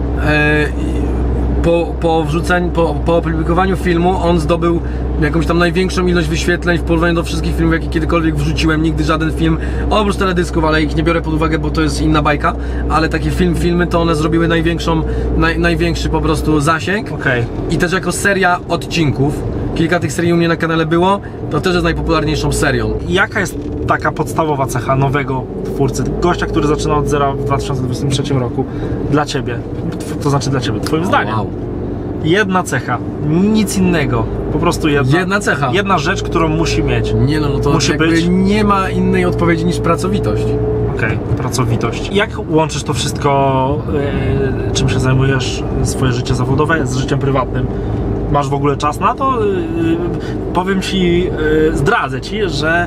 Speaker 2: po wrzuceniu, po opublikowaniu filmu on zdobył jakąś tam największą ilość wyświetleń w porównaniu do wszystkich filmów, jakie kiedykolwiek wrzuciłem. Nigdy żaden film, oprócz teledysków, ale ich nie biorę pod uwagę, bo to jest inna bajka, ale takie filmy to one zrobiły największy po prostu zasięg.
Speaker 1: Okay.
Speaker 2: I też jako seria odcinków, kilka tych serii u mnie na kanale było, to też jest najpopularniejszą serią.
Speaker 1: Jaka jest taka podstawowa cecha nowego twórcy, gościa, który zaczyna od zera w 2023 roku, dla Ciebie? To znaczy dla Ciebie, Twoim zdaniem.
Speaker 2: Wow.
Speaker 1: Jedna cecha, nic innego, po prostu jedna
Speaker 2: cecha.
Speaker 1: Jedna rzecz, którą musi mieć.
Speaker 2: Nie no, to
Speaker 1: musi być.
Speaker 2: Nie ma innej odpowiedzi niż pracowitość.
Speaker 1: Okej, pracowitość. Jak łączysz to wszystko, czym się zajmujesz, swoje życie zawodowe z życiem prywatnym? Masz w ogóle czas na to? Powiem Ci, zdradzę Ci, że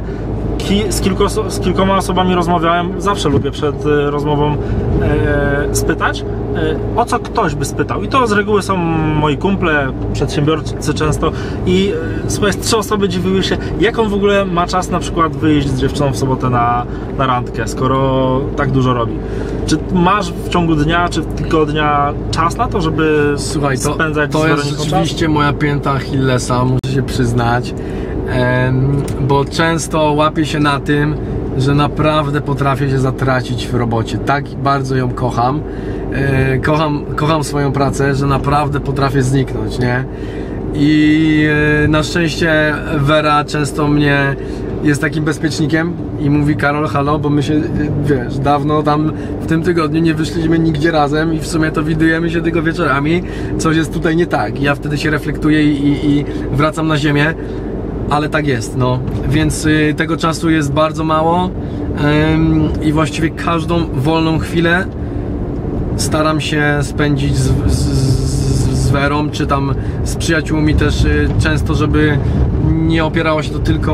Speaker 1: z kilkoma osobami rozmawiałem, zawsze lubię przed rozmową spytać, o co ktoś by spytał. I to z reguły są moi kumple, przedsiębiorcy często. I słuchaj, 3 osoby dziwiły się, jak on w ogóle ma czas na przykład wyjść z dziewczyną w sobotę na randkę, skoro tak dużo robi. Czy masz w ciągu dnia, czy tygodnia czas na to, żeby spędzać
Speaker 2: to
Speaker 1: z
Speaker 2: jest
Speaker 1: Weroniką
Speaker 2: rzeczywiście
Speaker 1: czas?
Speaker 2: moja pięta Achillesa, muszę się przyznać. Bo często łapię się na tym, że naprawdę potrafię się zatracić w robocie. Tak bardzo ją kocham. Kocham swoją pracę, że naprawdę potrafię zniknąć, nie? I na szczęście Wera często mnie jest takim bezpiecznikiem i mówi: Karol, halo, bo my się, wiesz, dawno tam w tym tygodniu nie wyszliśmy nigdzie razem i w sumie to widujemy się tylko wieczorami. Coś jest tutaj nie tak. Ja wtedy się reflektuję i wracam na ziemię. Ale tak jest, no. Więc tego czasu jest bardzo mało i właściwie każdą wolną chwilę staram się spędzić z Werą, czy tam z przyjaciółmi też często, żeby nie opierało się to tylko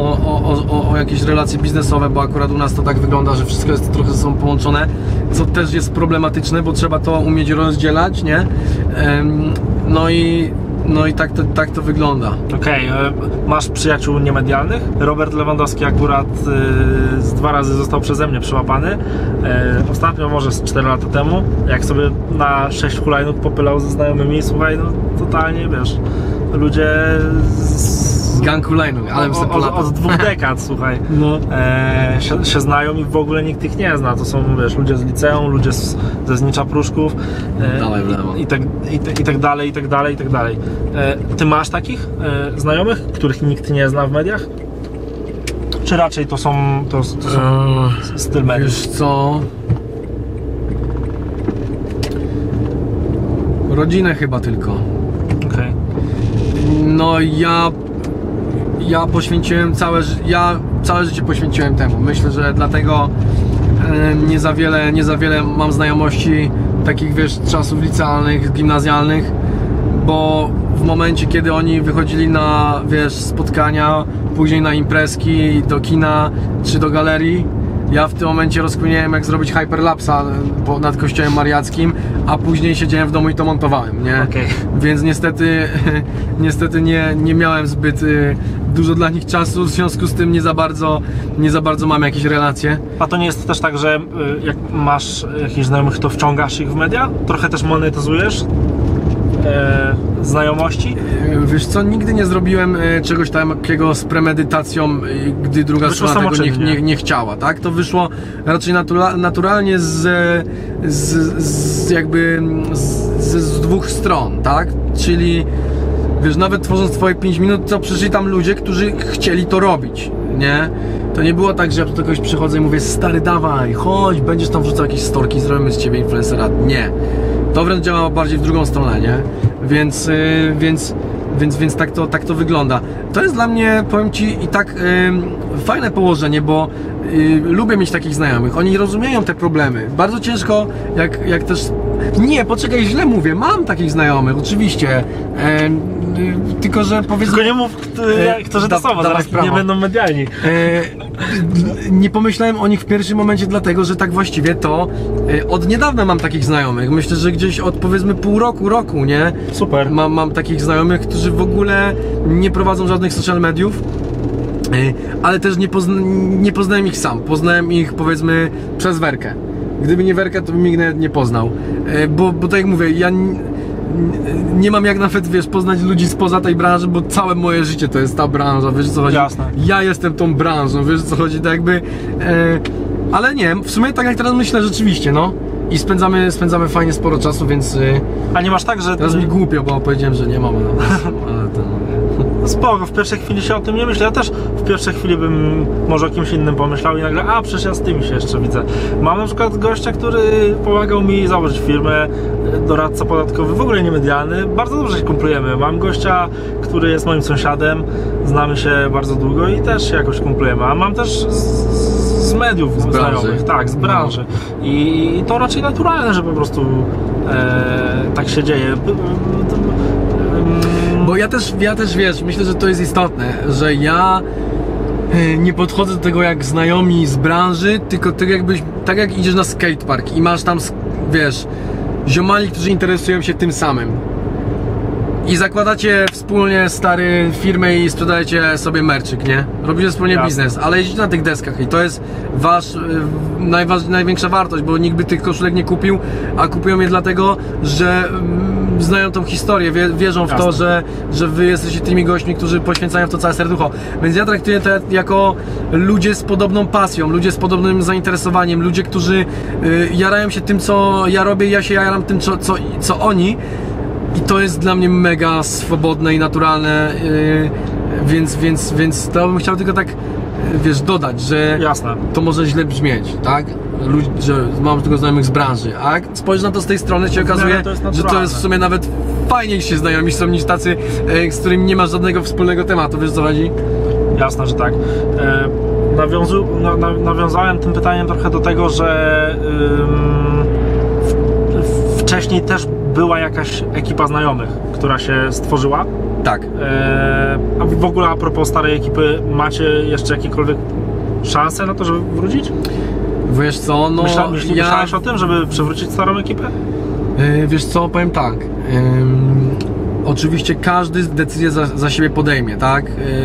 Speaker 2: o jakieś relacje biznesowe, bo akurat u nas to tak wygląda, że wszystko jest trochę ze sobą połączone, co też jest problematyczne, bo trzeba to umieć rozdzielać, nie? No i tak to wygląda.
Speaker 1: Okej, masz przyjaciół niemedialnych? Robert Lewandowski akurat z 2 razy został przeze mnie przyłapany. Ostatnio, może z 4 lata temu, jak sobie na 6 hulajnóg popylał ze znajomymi. Słuchaj, no totalnie, wiesz, ludzie
Speaker 2: Z gang hulajnóg, ale bym sobie polatał.
Speaker 1: od 2 dekad, słuchaj,
Speaker 2: No.
Speaker 1: się znają i w ogóle nikt ich nie zna. To są, wiesz, ludzie z liceum, ludzie ze Znicza Pruszków
Speaker 2: Dalej w lewo.
Speaker 1: i tak dalej, i tak dalej, i tak dalej. Ty masz takich znajomych, których nikt nie zna w mediach? Czy raczej to są styl mediów?
Speaker 2: Wiesz co? Rodzinę chyba tylko.
Speaker 1: Okej.
Speaker 2: No ja poświęciłem całe życie poświęciłem temu. Myślę, że dlatego nie za wiele mam znajomości takich, wiesz, czasów licealnych, gimnazjalnych, bo w momencie, kiedy oni wychodzili na, wiesz, spotkania, później na imprezki, do kina czy do galerii, ja w tym momencie rozkminiałem, jak zrobić hyperlapsa nad kościołem mariackim, a później siedziałem w domu i to montowałem, nie?
Speaker 1: Okej.
Speaker 2: Więc niestety nie miałem zbyt dużo dla nich czasu, w związku z tym nie za bardzo mam jakieś relacje.
Speaker 1: A to nie jest też tak, że jak masz jakichś znajomych, to wciągasz ich w media? Trochę też monetyzujesz znajomości?
Speaker 2: Wiesz co, nigdy nie zrobiłem czegoś takiego z premedytacją, gdy druga
Speaker 1: Wyszło
Speaker 2: strona tego
Speaker 1: samoczynnie.
Speaker 2: nie chciała, tak? To wyszło raczej naturalnie z dwóch stron, tak? Czyli wiesz, nawet tworząc twoje 5 minut, to przyszli tam ludzie, którzy chcieli to robić, nie? To nie było tak, że ja do kogoś przychodzę i mówię: stary, dawaj, chodź, będziesz tam wrzucał jakieś storki, zrobimy z ciebie influencera. Nie. To wręcz działa bardziej w drugą stronę, nie? Więc tak to wygląda. To jest dla mnie, powiem ci, i tak fajne położenie, bo lubię mieć takich znajomych. Oni rozumieją te problemy. Bardzo ciężko, jak też... Nie, poczekaj, źle mówię. Mam takich znajomych, oczywiście. Tylko że powiedzmy...
Speaker 1: Tylko nie mów, którzy to są, zaraz nie będą medialni.
Speaker 2: Nie pomyślałem o nich w pierwszym momencie, dlatego że tak właściwie to od niedawna mam takich znajomych. Myślę, że gdzieś od, powiedzmy, pół roku, nie?
Speaker 1: Super.
Speaker 2: Mam takich znajomych, którzy w ogóle nie prowadzą żadnych social mediów, ale też nie poznałem ich sam. Poznałem ich, powiedzmy, przez Werkę. Gdyby nie Werkę, to bym ich nawet nie poznał. Bo tak jak mówię, ja nie mam jak nawet, wiesz, poznać ludzi spoza tej branży, bo całe moje życie to jest ta branża, wiesz, co chodzi?
Speaker 1: Jasne.
Speaker 2: Ja jestem tą branżą, wiesz, co chodzi, tak jakby... ale nie, w sumie tak jak teraz myślę, rzeczywiście, no. I spędzamy fajnie sporo czasu, więc...
Speaker 1: A nie masz tak, że...
Speaker 2: Teraz mi głupio, bo powiedziałem, że nie mam, ale to...
Speaker 1: Spoko, w pierwszej chwili się o tym nie myśli. Ja też w pierwszej chwili bym może o kimś innym pomyślał i nagle, a przecież ja z tym się jeszcze widzę. Mam na przykład gościa, który pomagał mi założyć firmę, doradca podatkowy, w ogóle niemedialny. Bardzo dobrze się kumplujemy. Mam gościa, który jest moim sąsiadem, znamy się bardzo długo i też się jakoś kumplujemy. A mam też z mediów znajomych, tak, z branży. I to raczej naturalne, że po prostu tak się dzieje.
Speaker 2: Bo ja też, wiesz, myślę, że to jest istotne, że ja nie podchodzę do tego jak znajomi z branży, tylko tak jak idziesz na skatepark i masz tam, wiesz, ziomali, którzy interesują się tym samym. I zakładacie wspólnie, stary, firmę i sprzedajecie sobie merczyk, nie? Robicie wspólnie biznes, ale jeździcie na tych deskach i to jest wasz największa wartość, bo nikt by tych koszulek nie kupił, a kupują je dlatego, że znają tą historię, wierzą w to, że wy jesteście tymi gośćmi, którzy poświęcają w to całe serducho. Więc ja traktuję to jako ludzie z podobną pasją, ludzie z podobnym zainteresowaniem, ludzie, którzy jarają się tym, co ja robię, ja się jaram tym, co oni. I to jest dla mnie mega swobodne i naturalne, więc to bym chciał tylko tak, wiesz, dodać, że
Speaker 1: Jasne.
Speaker 2: to może źle brzmieć, tak? Że mam tylko znajomych z branży, a jak spojrzysz na to z tej strony, się okazuje, że to jest w sumie nawet fajniejsi znajomi są niż tacy, z którymi nie masz żadnego wspólnego tematu, wiesz, co chodzi?
Speaker 1: Jasne, że tak. Nawiązałem tym pytaniem trochę do tego, że wcześniej też była jakaś ekipa znajomych, która się stworzyła.
Speaker 2: Tak.
Speaker 1: A w ogóle a propos starej ekipy, macie jeszcze jakiekolwiek szanse na to, żeby wrócić?
Speaker 2: Wiesz co, no
Speaker 1: Myślałeś o tym, żeby przywrócić starą ekipę?
Speaker 2: Wiesz co, powiem tak. Oczywiście każdy decyzję za siebie podejmie, tak?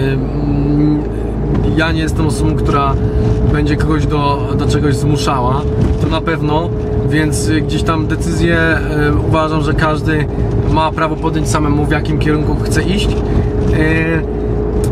Speaker 2: Ja nie jestem osobą, która będzie kogoś do czegoś zmuszała, to na pewno, więc gdzieś tam decyzję uważam, że każdy ma prawo podjąć samemu, w jakim kierunku chce iść.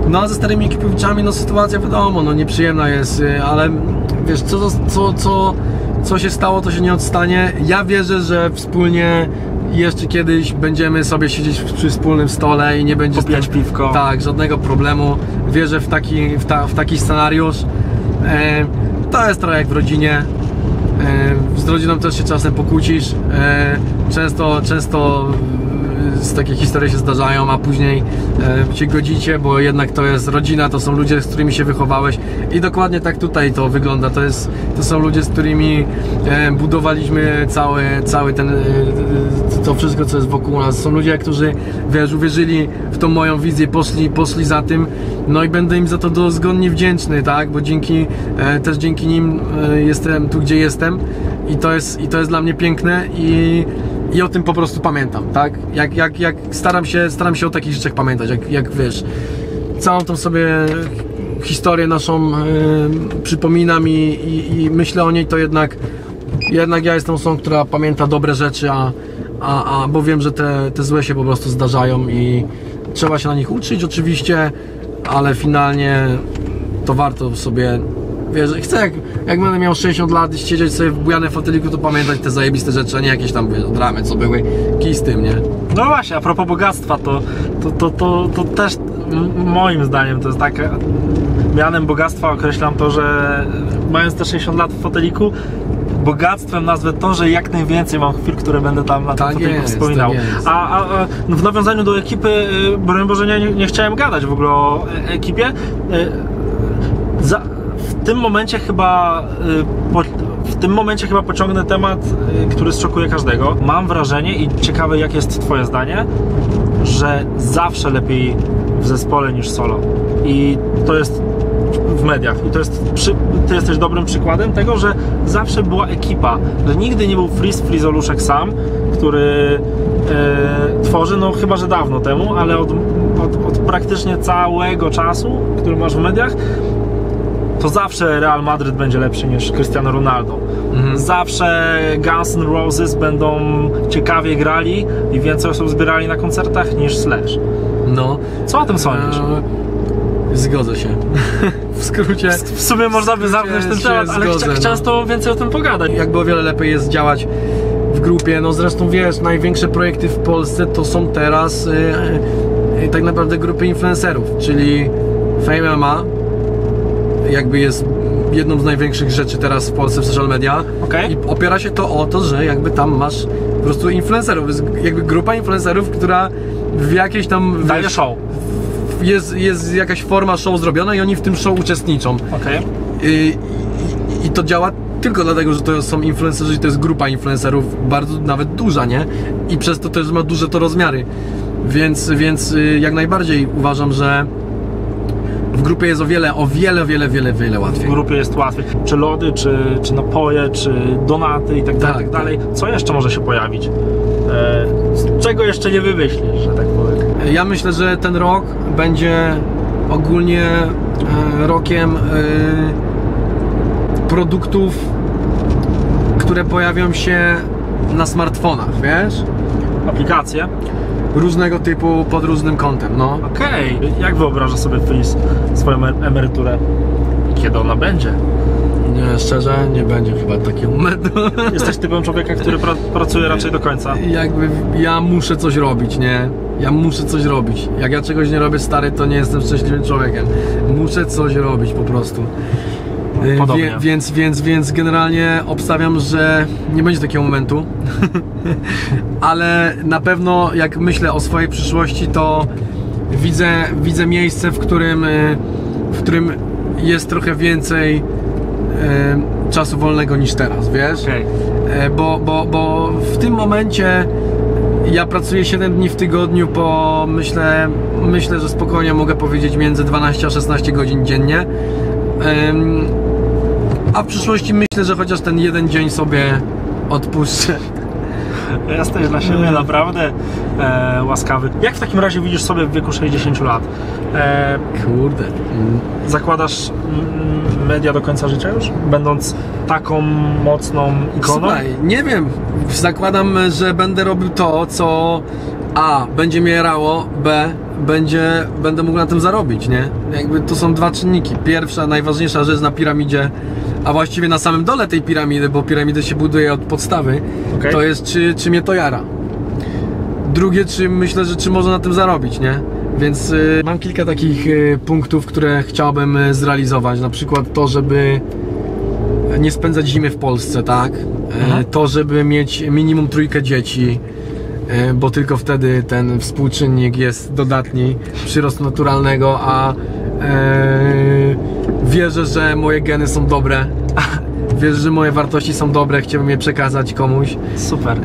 Speaker 2: No a ze starymi Ekipowiczami, no sytuacja wiadomo, no nieprzyjemna jest, ale wiesz, co się stało, to się nie odstanie. Ja wierzę, że wspólnie jeszcze kiedyś będziemy sobie siedzieć przy wspólnym stole i nie będzie
Speaker 1: popijać piwko.
Speaker 2: Tak, żadnego problemu. Wierzę w taki scenariusz. To jest trochę jak w rodzinie. Z rodziną też się czasem pokłócisz. Często takie historie się zdarzają, a później się godzicie, bo jednak to jest rodzina, to są ludzie, z którymi się wychowałeś i dokładnie tak tutaj to wygląda. To są ludzie, z którymi budowaliśmy cały ten to wszystko, co jest wokół nas. Są ludzie, którzy, wiesz, uwierzyli w tą moją wizję, poszli za tym, no i będę im za to dozgonnie wdzięczny, tak, bo też dzięki nim jestem tu, gdzie jestem i to jest dla mnie piękne i o tym po prostu pamiętam, tak? Jak staram się o takich rzeczach pamiętać, jak wiesz, całą tą sobie historię naszą przypominam i myślę o niej, to jednak ja jestem osobą, która pamięta dobre rzeczy, bo wiem, że te złe się po prostu zdarzają i trzeba się na nich uczyć oczywiście, ale finalnie to warto sobie, wiesz, chcę jak będę miał 60 lat i siedzieć sobie w bujanym foteliku, to pamiętać te zajebiste rzeczy, a nie jakieś tam, wiesz, dramy, co były, kij z tym, nie?
Speaker 1: No właśnie, a propos bogactwa, to też moim zdaniem to jest takie, mianem bogactwa określam to, że mając te 60 lat w foteliku, bogactwem nazwę to, że jak najwięcej mam chwil, które będę tam na tym foteliku wspominał.
Speaker 2: Tak jest.
Speaker 1: A w nawiązaniu do ekipy, broń Boże, nie chciałem gadać w ogóle o ekipie. W tym momencie chyba pociągnę temat, który zszokuje każdego. Mam wrażenie i ciekawe, jakie jest twoje zdanie, że zawsze lepiej w zespole niż solo. I to jest w mediach. I ty jesteś dobrym przykładem tego, że zawsze była ekipa. Że nigdy nie był Frizoluszek sam, który tworzy, no chyba że dawno temu, ale od praktycznie całego czasu, który masz w mediach, to zawsze Real Madryt będzie lepszy niż Cristiano Ronaldo. Zawsze Guns N' Roses będą ciekawie grali i więcej osób zbierali na koncertach niż Slash.
Speaker 2: No.
Speaker 1: Co o tym sądzisz?
Speaker 2: Zgodzę się. W skrócie.
Speaker 1: W sumie można by zamknąć ten temat, ale chciałem z tobą więcej o tym pogadać.
Speaker 2: Jakby o wiele lepiej jest działać w grupie. No zresztą wiesz, największe projekty w Polsce to są teraz tak naprawdę grupy influencerów, czyli Fame MMA jakby jest jedną z największych rzeczy teraz w Polsce w social media.
Speaker 1: Okay.
Speaker 2: I opiera się to o to, że jakby tam masz po prostu influencerów, jest jakby grupa influencerów, która w jakiejś tam
Speaker 1: daje show.
Speaker 2: Jest jakaś forma show zrobiona i oni w tym show uczestniczą.
Speaker 1: Okay.
Speaker 2: I to działa tylko dlatego, że to są influencerzy i to jest grupa influencerów, bardzo nawet duża, nie? I przez to też ma duże to rozmiary. Więc jak najbardziej uważam, że w grupie jest o wiele łatwiej.
Speaker 1: W grupie jest łatwiej. Czy lody, czy napoje, czy donaty i tak dalej. Co jeszcze może się pojawić? Czego jeszcze nie wymyślisz, że tak powiem?
Speaker 2: Ja myślę, że ten rok będzie ogólnie rokiem produktów, które pojawią się na smartfonach, wiesz?
Speaker 1: Aplikacje?
Speaker 2: Różnego typu, pod różnym kątem, no.
Speaker 1: Okej. Jak wyobrażasz sobie Freeze swoją emeryturę? Kiedy ona będzie?
Speaker 2: Nie, szczerze, nie będzie chyba takiego momentu.
Speaker 1: Jesteś typem człowieka, który pracuje raczej do końca.
Speaker 2: Jakby ja muszę coś robić, nie? Ja muszę coś robić. Jak ja czegoś nie robię, stary, to nie jestem szczęśliwym człowiekiem. Muszę coś robić po prostu.
Speaker 1: Podobnie.
Speaker 2: Więc generalnie obstawiam, że nie będzie takiego momentu. Ale na pewno jak myślę o swojej przyszłości, to widzę miejsce, w którym jest trochę więcej czasu wolnego niż teraz, wiesz?
Speaker 1: Okay.
Speaker 2: Bo w tym momencie ja pracuję 7 dni w tygodniu po, myślę, że spokojnie mogę powiedzieć między 12 a 16 godzin dziennie. A w przyszłości myślę, że chociaż ten jeden dzień sobie odpuszczę.
Speaker 1: Jesteś dla siebie naprawdę łaskawy. Jak w takim razie widzisz sobie w wieku 60 lat?
Speaker 2: Kurde.
Speaker 1: Zakładasz media do końca życia już? Będąc taką mocną ikoną?
Speaker 2: Słuchaj, nie wiem. Zakładam, że będę robił to, A, będzie mnie jarało, B, będę mógł na tym zarobić, nie? Jakby to są dwa czynniki. Pierwsza, najważniejsza rzecz na piramidzie, a właściwie na samym dole tej piramidy, bo piramidę się buduje od podstawy,
Speaker 1: Okej.
Speaker 2: to jest czy mnie to jara. Drugie, czy myślę, że czy można na tym zarobić, nie? Więc mam kilka takich punktów, które chciałbym zrealizować. Na przykład to, żeby nie spędzać zimy w Polsce, tak? To, żeby mieć minimum 3 dzieci, bo tylko wtedy ten współczynnik jest dodatni przyrostu naturalnego, a wierzę, że moje geny są dobre. Wierzę, że moje wartości są dobre, chciałbym je przekazać komuś.
Speaker 1: Super.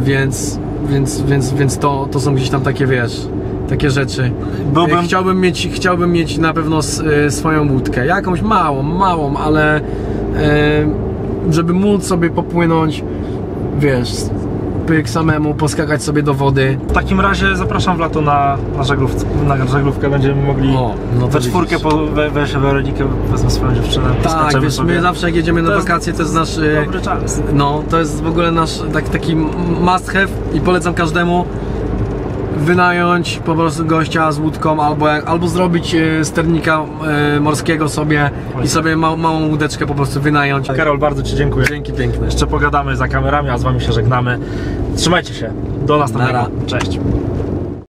Speaker 2: Więc to są gdzieś tam takie, wiesz, takie rzeczy. Chciałbym mieć na pewno swoją łódkę, jakąś małą, ale żeby móc sobie popłynąć, wiesz, pyk samemu, poskakać sobie do wody.
Speaker 1: W takim razie zapraszam w lato na żaglówkę, będziemy mogli
Speaker 2: to
Speaker 1: we czwórkę weź Weronikę, wezmę swoją dziewczynę.
Speaker 2: Tak, wiesz, my zawsze jak jedziemy na wakacje, to jest nasz...
Speaker 1: dobry czas.
Speaker 2: No, to jest w ogóle nasz taki must have i polecam każdemu wynająć po prostu gościa z łódką albo zrobić sternika morskiego sobie i sobie małą łódeczkę po prostu wynająć.
Speaker 1: Karol, bardzo Ci dziękuję.
Speaker 2: Dzięki piękne.
Speaker 1: Jeszcze pogadamy za kamerami, a z Wami się żegnamy. Trzymajcie się. Do następnego.
Speaker 2: Nara.
Speaker 1: Cześć.